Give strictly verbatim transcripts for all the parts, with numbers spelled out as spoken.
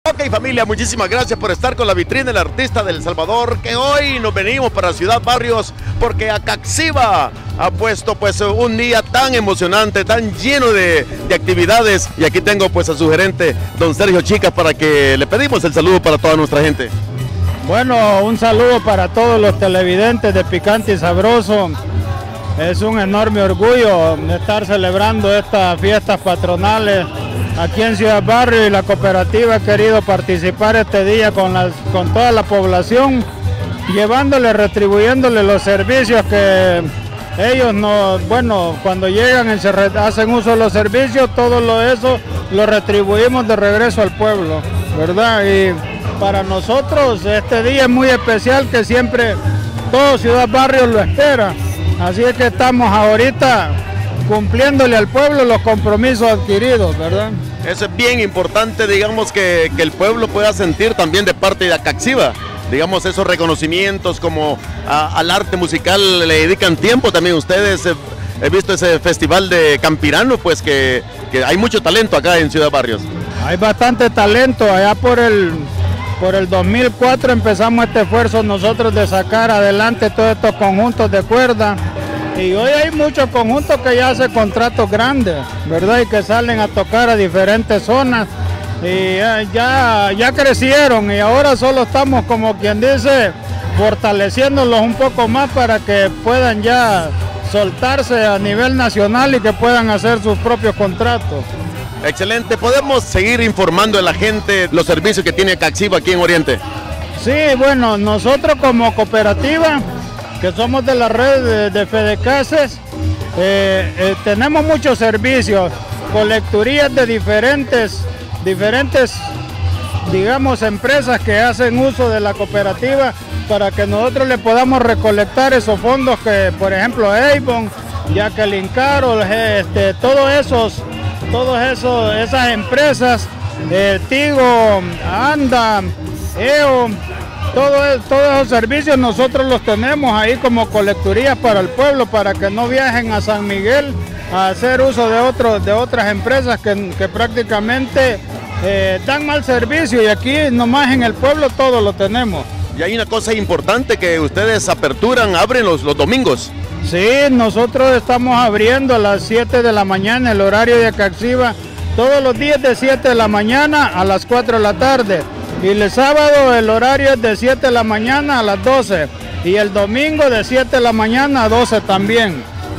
Ok, familia, muchísimas gracias por estar con la vitrina del artista del Salvador, que hoy nos venimos para Ciudad Barrios porque Acaxiba ha puesto pues un día tan emocionante, tan lleno de, de actividades, y aquí tengo pues a su gerente, don Sergio Chicas, para que le pedimos el saludo para toda nuestra gente. Bueno, un saludo para todos los televidentes de Picante y Sabroso. Es un enorme orgullo estar celebrando estas fiestas patronales aquí en Ciudad Barrios, y la cooperativa ha querido participar este día con, las, con toda la población, llevándole, retribuyéndole los servicios que ellos no, bueno, cuando llegan y se re, hacen uso de los servicios, todo lo, eso lo retribuimos de regreso al pueblo, ¿verdad? Y para nosotros este día es muy especial, que siempre todo Ciudad Barrios lo espera, así es que estamos ahorita cumpliéndole al pueblo los compromisos adquiridos, ¿verdad? Eso es bien importante, digamos, que, que el pueblo pueda sentir también de parte de Acaxiba, digamos, esos reconocimientos como a, al arte musical le dedican tiempo también ustedes. He, he visto ese festival de Campirano, pues que, que hay mucho talento acá en Ciudad Barrios. Hay bastante talento. Allá por el, por el dos mil cuatro empezamos este esfuerzo nosotros de sacar adelante todos estos conjuntos de cuerda. Y hoy hay muchos conjuntos que ya hacen contratos grandes, ¿verdad? Y que salen a tocar a diferentes zonas. Y ya, ya crecieron, y ahora solo estamos, como quien dice, fortaleciéndolos un poco más para que puedan ya soltarse a nivel nacional y que puedan hacer sus propios contratos. Excelente. ¿Podemos seguir informando a la gente los servicios que tiene Acaxiba aquí en Oriente? Sí, bueno, nosotros como cooperativa, que somos de la red de, de Fedecases, eh, eh, tenemos muchos servicios, colecturías de diferentes, diferentes, digamos, empresas que hacen uso de la cooperativa para que nosotros le podamos recolectar esos fondos que, por ejemplo, Avon, Jacqueline Carol, este, todos esos, todos esos, esas empresas, eh, Tigo, Anda, E O, Todo, todos esos servicios nosotros los tenemos ahí como colecturías para el pueblo, para que no viajen a San Miguel a hacer uso de, otro, de otras empresas que, que prácticamente eh, dan mal servicio, y aquí nomás en el pueblo todo lo tenemos. Y hay una cosa importante, que ustedes aperturan, abren los, los domingos. Sí, nosotros estamos abriendo a las siete de la mañana, el horario de Acaxiba, todos los días de siete de la mañana a las cuatro de la tarde. Y el sábado el horario es de siete de la mañana a las doce, y el domingo de siete de la mañana a doce también.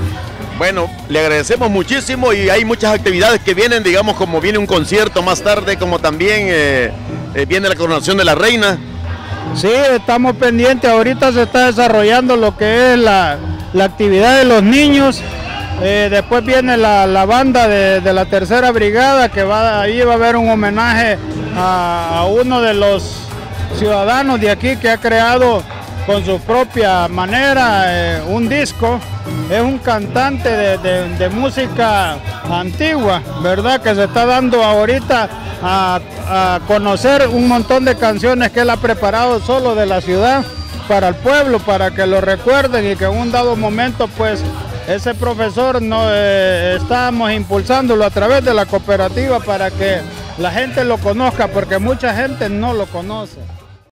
Bueno, le agradecemos muchísimo, y hay muchas actividades que vienen, digamos, como viene un concierto más tarde, como también eh, eh, viene la coronación de la reina. Sí, estamos pendientes, ahorita se está desarrollando lo que es la, la actividad de los niños. Eh, después viene la, la banda de, de la tercera brigada, que va, ahí va a haber un homenaje a, a uno de los ciudadanos de aquí que ha creado con su propia manera eh, un disco. Es un cantante de, de, de música antigua, ¿verdad? Que se está dando ahorita a, a conocer un montón de canciones que él ha preparado solo de la ciudad para el pueblo, para que lo recuerden, y que en un dado momento pues ese profesor no, eh, estamos impulsándolo a través de la cooperativa para que la gente lo conozca, porque mucha gente no lo conoce.